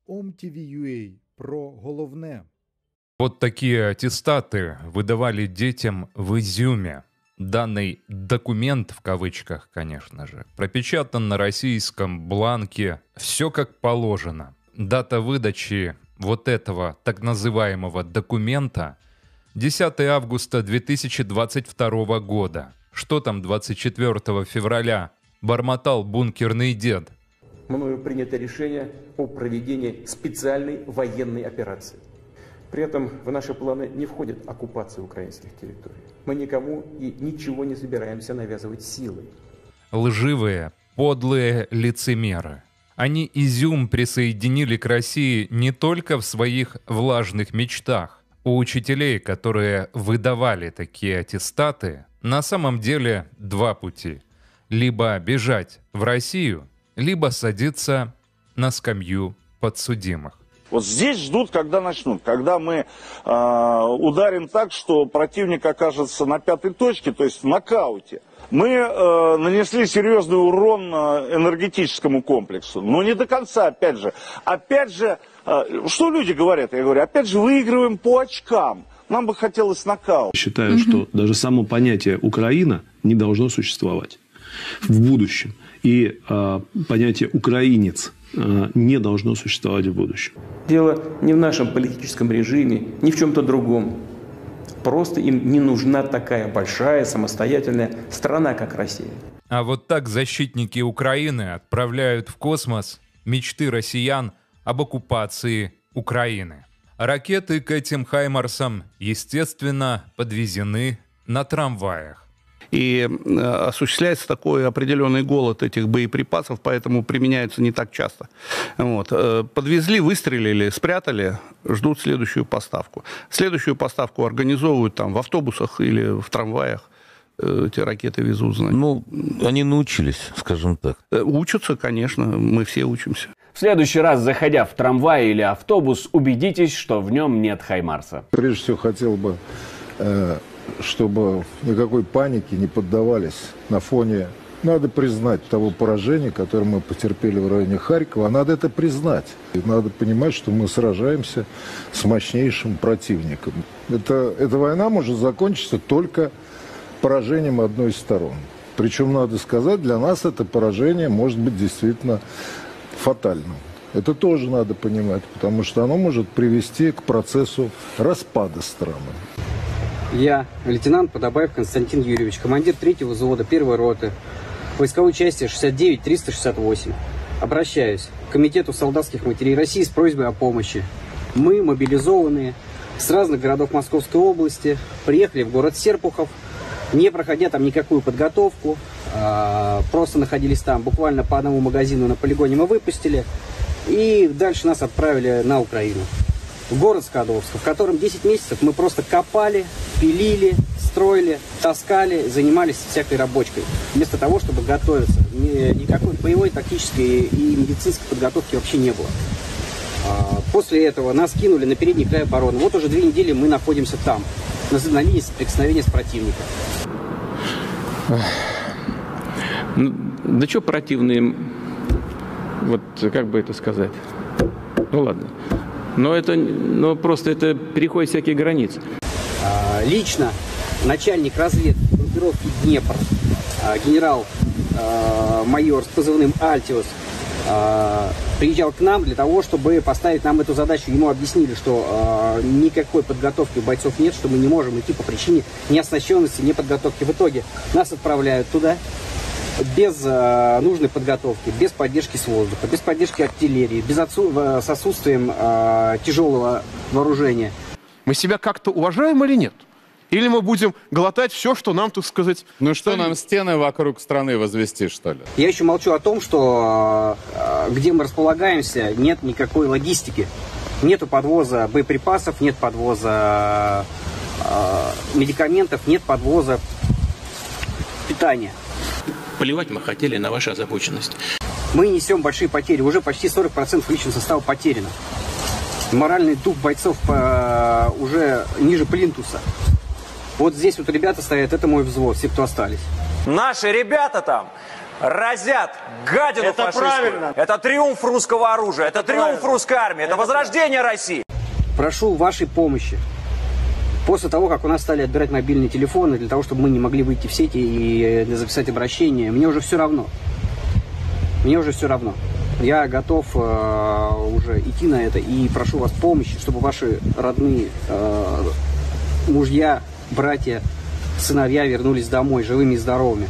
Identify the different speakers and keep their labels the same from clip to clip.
Speaker 1: OMTV.ua про головне.
Speaker 2: Вот такие аттестаты выдавали детям в Изюме. Данный «документ», в кавычках, конечно же, пропечатан на российском бланке. Все как положено. Дата выдачи вот этого так называемого документа 10 августа 2022 года. Что там 24 февраля бормотал бункерный дед?
Speaker 3: Мною принято решение о проведении специальной военной операции. При этом в наши планы не входит оккупация украинских территорий. Мы никому и ничего не собираемся навязывать силой.
Speaker 2: Лживые, подлые лицемеры. Они Изюм присоединили к России не только в своих влажных мечтах. У учителей, которые выдавали такие аттестаты, на самом деле два пути. Либо бежать в Россию, либо садиться на скамью подсудимых.
Speaker 4: Вот здесь ждут, когда начнут. Когда мы ударим так, что противник окажется на пятой точке, то есть в нокауте. Мы нанесли серьезный урон энергетическому комплексу. Но не до конца, опять же. Опять же, что люди говорят? Я говорю, опять же, выигрываем по очкам. Нам бы хотелось нокаут.
Speaker 5: Считаю, что даже само понятие «Украина» не должно существовать в будущем. И понятие «украинец» не должно существовать в будущем.
Speaker 3: Дело не в нашем политическом режиме, ни в чем-то другом. Просто им не нужна такая большая самостоятельная страна, как Россия.
Speaker 2: А вот так защитники Украины отправляют в космос мечты россиян об оккупации Украины. Ракеты к этим «Хаймарсам», естественно, подвезены на трамваях.
Speaker 6: И осуществляется такой определенный голод этих боеприпасов, поэтому применяются не так часто. Вот. Подвезли, выстрелили, спрятали, ждут следующую поставку. Следующую поставку организовывают там в автобусах или в трамваях. Эти ракеты везут, знаете.
Speaker 7: Ну, они научились, скажем так.
Speaker 6: Учатся, конечно, мы все учимся.
Speaker 8: В следующий раз, заходя в трамвай или автобус, убедитесь, что в нем нет «Хаймарса».
Speaker 1: Прежде всего, хотел бы, чтобы никакой паники не поддавались на фоне, надо признать, того поражения, которое мы потерпели в районе Харькова. Надо это признать. И надо понимать, что мы сражаемся с мощнейшим противником. Эта война может закончиться только поражением одной из сторон. Причем, надо сказать, для нас это поражение может быть действительно фатальным. Это тоже надо понимать, потому что оно может привести к процессу распада страны.
Speaker 9: Я, лейтенант Подобаев Константин Юрьевич, командир 3-го взвода 1-й роты войсковой части 69-368. Обращаюсь к Комитету солдатских матерей России с просьбой о помощи. Мы, мобилизованные с разных городов Московской области, приехали в город Серпухов, не проходя там никакую подготовку, просто находились там, буквально по одному магазину на полигоне мы выпустили, и дальше нас отправили на Украину. В город Скадовск, в котором 10 месяцев мы просто копали, пилили, строили, таскали, занимались всякой рабочкой. Вместо того, чтобы готовиться. Никакой боевой, тактической и медицинской подготовки вообще не было. После этого нас кинули на передний край обороны. Вот уже 2 недели мы находимся там, на линии соприкосновения с противником.
Speaker 10: Да что противные, вот как бы это сказать, ну ладно. Но просто это переходит всякие границы.
Speaker 9: Лично начальник разведки группировки «Днепр», генерал-майор с позывным «Альтиус», приезжал к нам для того, чтобы поставить нам эту задачу. Ему объяснили, что никакой подготовки у бойцов нет, что мы не можем идти по причине неоснащенности, неподготовки. В итоге нас отправляют туда без нужной подготовки, без поддержки с воздуха, без поддержки артиллерии, с отсутствием тяжелого вооружения.
Speaker 11: Мы себя как-то уважаем или нет? Или мы будем глотать все, что нам, так сказать...
Speaker 12: Ну что, нам стены вокруг страны возвести, что ли?
Speaker 9: Я еще молчу о том, что где мы располагаемся, нет никакой логистики. Нету подвоза боеприпасов, нет подвоза медикаментов, нет подвоза питания.
Speaker 10: Плевать мы хотели на вашу озабоченность.
Speaker 9: Мы несем большие потери. Уже почти 40% личного состава потеряно. Моральный дух бойцов уже ниже плинтуса. Вот здесь вот ребята стоят, это мой взвод, все, кто остались.
Speaker 13: Наши ребята там разят гадину фашистскую. Правильно. Это триумф русского оружия, это триумф русской армии, это возрождение России.
Speaker 9: Прошу вашей помощи. После того, как у нас стали отбирать мобильные телефоны, для того, чтобы мы не могли выйти в сети и записать обращение, мне уже все равно. Мне уже все равно. Я готов уже идти на это и прошу вас помощи, чтобы ваши родные мужья, братья, сыновья вернулись домой живыми и здоровыми.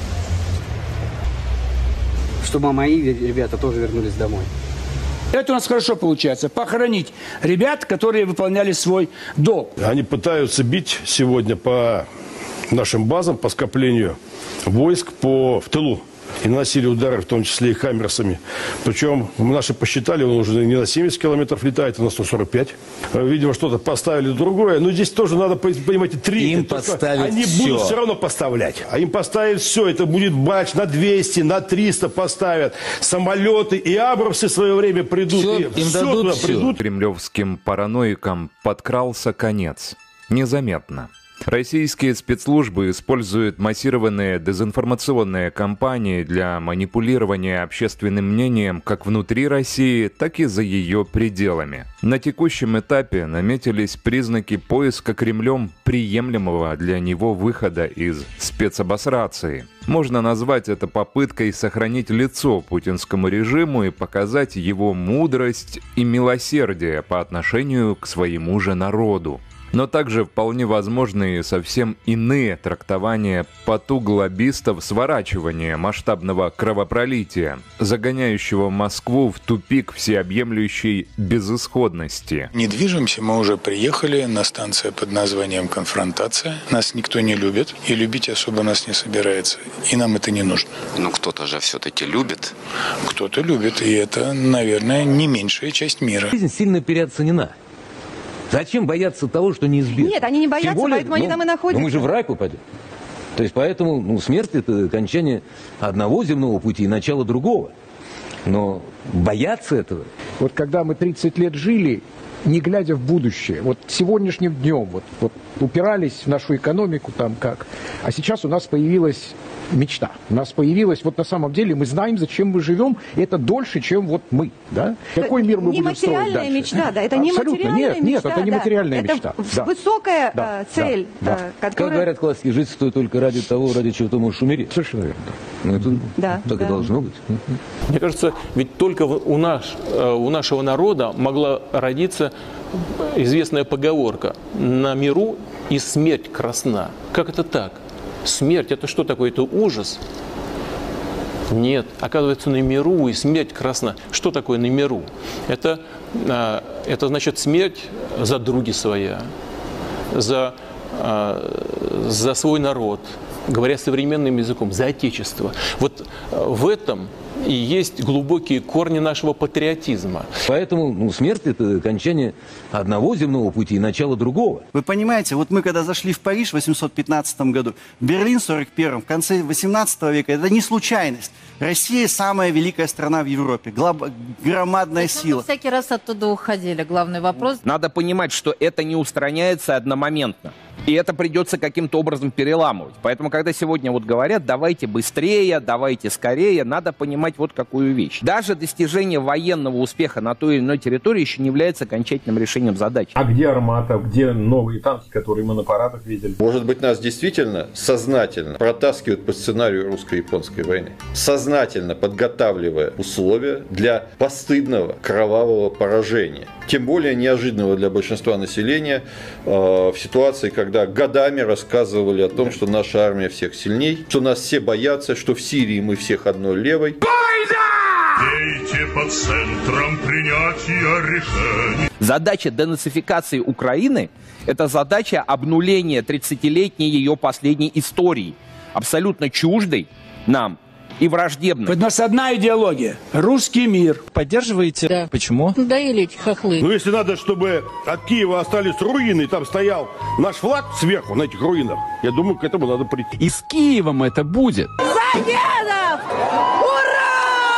Speaker 9: Чтобы мои ребята тоже вернулись домой.
Speaker 14: Это у нас хорошо получается. Похоронить ребят, которые выполняли свой долг.
Speaker 15: Они пытаются бить сегодня по нашим базам, по скоплению войск в тылу. И наносили удары, в том числе и хаммерсами. Причем наши посчитали, он уже не на 70 километров летает, а на 145. Видимо, что-то поставили другое. Но здесь тоже надо, понимаете,
Speaker 7: им поставить
Speaker 15: они
Speaker 7: все.
Speaker 15: Будут все равно поставлять. А им поставят все. Это будет бач на 200, на 300 поставят. Самолеты и абрамсы в свое время придут.
Speaker 7: Все,
Speaker 15: и
Speaker 7: им
Speaker 15: все
Speaker 7: дадут
Speaker 15: туда
Speaker 7: все.
Speaker 15: придут.
Speaker 2: Кремлевским параноикам подкрался конец. Незаметно. Российские спецслужбы используют массированные дезинформационные кампании для манипулирования общественным мнением как внутри России, так и за ее пределами. На текущем этапе наметились признаки поиска Кремлем приемлемого для него выхода из спецобосрации. Можно назвать это попыткой сохранить лицо путинскому режиму и показать его мудрость и милосердие по отношению к своему же народу. Но также вполне возможны и совсем иные трактования потуглобистов сворачивания масштабного кровопролития, загоняющего Москву в тупик всеобъемлющей безысходности.
Speaker 16: Не движемся, мы уже приехали на станцию под названием «Конфронтация». Нас никто не любит, и любить особо нас не собирается. И нам это не нужно.
Speaker 17: Но кто-то же все-таки любит.
Speaker 16: Кто-то любит, и это, наверное, не меньшая часть мира.
Speaker 7: Жизнь сильно переоценена. Зачем бояться того, что неизбежно?
Speaker 18: Нет, они не боятся, более, поэтому они там и находятся.
Speaker 7: Мы же в рай попадем. То есть поэтому смерть – это окончание одного земного пути и начало другого. Но бояться этого…
Speaker 19: Вот когда мы 30 лет жили, не глядя в будущее, вот сегодняшним днем, вот упирались в нашу экономику там как, а сейчас у нас появилась мечта. У нас появилась, вот на самом деле мы знаем, зачем мы живем, и это дольше, чем вот мы, да? Какой мир мы будем строить дальше?
Speaker 18: Мечта, да, это не материальная мечта.
Speaker 19: Нет, это не материальная
Speaker 18: это
Speaker 19: мечта.
Speaker 18: Это высокая цель,
Speaker 7: Как
Speaker 18: которая…
Speaker 7: говорят классики, жить стоит только ради того, ради чего ты можешь умереть.
Speaker 19: Совершенно верно.
Speaker 7: Ну, это так и должно быть.
Speaker 10: Мне кажется, ведь только у нашего народа могла родиться известная поговорка: «На миру и смерть красна». Как это так? Смерть – это что такое? Это ужас? Нет. Оказывается, на миру и смерть красна. Что такое на миру? Это значит смерть за други своя, за свой народ, говоря современным языком, за отечество. Вот в этом и есть глубокие корни нашего патриотизма.
Speaker 7: Поэтому смерть – это окончание одного земного пути и начало другого.
Speaker 20: Вы понимаете, вот мы когда зашли в Париж в 815 году, в Берлин в 41-м, в конце 18 века, это не случайность. Россия самая великая страна в Европе, громадная сила.
Speaker 18: Мы всякий раз оттуда уходили. Главный вопрос.
Speaker 21: Надо понимать, что это не устраняется одномоментно. И это придется каким-то образом переламывать. Поэтому, когда сегодня вот говорят, давайте быстрее, давайте скорее, надо понимать вот какую вещь. Даже достижение военного успеха на той или иной территории еще не является окончательным решением задачи.
Speaker 22: А где «Армата», где новые танки, которые мы на парадах видели?
Speaker 23: Может быть, нас действительно сознательно протаскивают по сценарию русско-японской войны, сознательно подготавливая условия для постыдного кровавого поражения. Тем более неожиданного для большинства населения в ситуации, когда годами рассказывали о том, что наша армия всех сильней, что нас все боятся, что в Сирии мы всех одной левой.
Speaker 24: Дейте по центрам принятия решений.
Speaker 21: Задача денацификации Украины – это задача обнуления 30-летней ее последней истории, абсолютно чуждой нам и враждебной.
Speaker 14: У нас одна идеология – русский мир.
Speaker 25: Поддерживаете? Да. Почему?
Speaker 18: Надоели эти хохлы.
Speaker 15: Ну, если надо, чтобы от Киева остались руины, и там стоял наш флаг сверху на этих руинах, я думаю, к этому надо прийти.
Speaker 25: И с Киевом это будет.
Speaker 18: За дедов! Ура!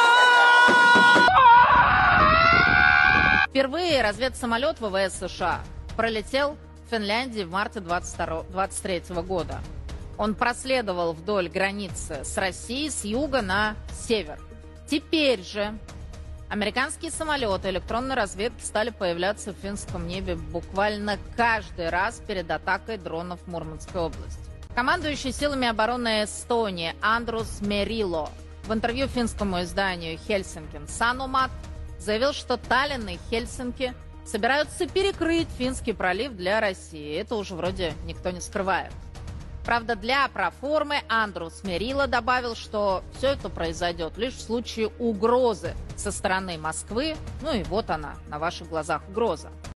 Speaker 18: Впервые разведсамолет ВВС США пролетел в Финляндии в марте 23 года. Он проследовал вдоль границы с Россией с юга на север. Теперь же американские самолеты электронной разведки стали появляться в финском небе буквально каждый раз перед атакой дронов в Мурманской области. Командующий силами обороны Эстонии Андрус Мерило в интервью финскому изданию Helsinki Sanomat заявил, что Таллин и Хельсинки собираются перекрыть Финский пролив для России. Это уже вроде никто не скрывает. Правда, для проформы Андрус Мерило добавил, что все это произойдет лишь в случае угрозы со стороны Москвы. Ну и вот она, на ваших глазах угроза.